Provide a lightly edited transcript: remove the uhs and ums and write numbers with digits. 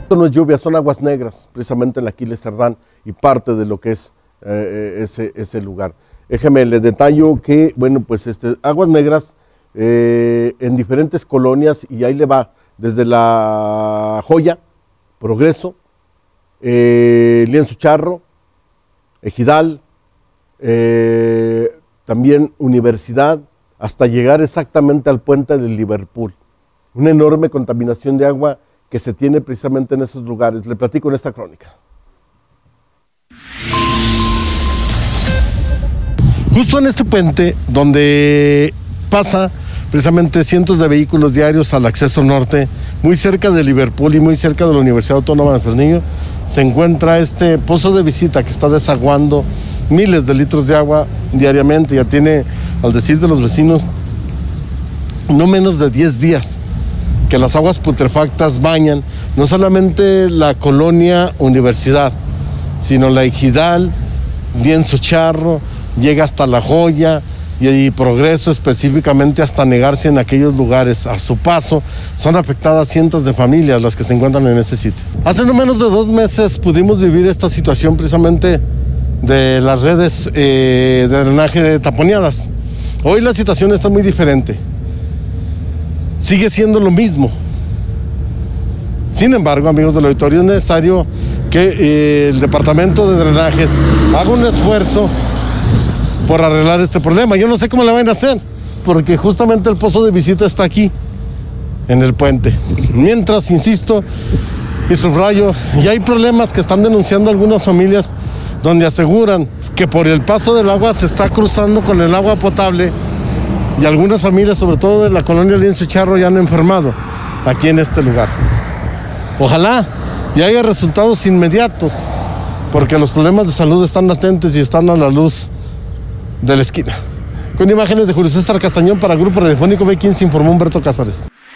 Esto no es lluvia, son aguas negras, precisamente en Aquiles Cerdán y parte de lo que es ese lugar. Déjeme, le detallo que, bueno, pues aguas negras en diferentes colonias, y ahí le va, desde La Joya, Progreso, Lienzo Charro, Ejidal, también Universidad, hasta llegar exactamente al puente de Liverpool. Una enorme contaminación de agua que se tiene precisamente en esos lugares. Le platico en esta crónica. Justo en este puente, donde pasa precisamente cientos de vehículos diarios al acceso norte, muy cerca de Liverpool y muy cerca de la Universidad Autónoma de Fresnillo, se encuentra este pozo de visita que está desaguando miles de litros de agua diariamente. Ya tiene, al decir de los vecinos, no menos de 10 días que las aguas putrefactas bañan no solamente la colonia Universidad, sino la Ejidal, Lienzo Charro, llega hasta La Joya y Progreso, específicamente hasta Negarse en aquellos lugares. A su paso son afectadas cientos de familias las que se encuentran en ese sitio. Hace no menos de 2 meses pudimos vivir esta situación precisamente de las redes de drenaje taponeadas. Hoy la situación está muy diferente. Sigue siendo lo mismo. Sin embargo, amigos del auditorio, es necesario que el departamento de drenajes haga un esfuerzo por arreglar este problema. Yo no sé cómo le van a hacer, porque justamente el pozo de visita está aquí, en el puente. Mientras, insisto y subrayo, y hay problemas que están denunciando algunas familias, donde aseguran que por el paso del agua se está cruzando con el agua potable, y algunas familias, sobre todo de la colonia Lienzo Charro, ya han enfermado aquí en este lugar. Ojalá y haya resultados inmediatos, porque los problemas de salud están latentes y están a la luz de la esquina. Con imágenes de Julio César Castañón para Grupo Radiofónico B15 informó Humberto Cázares.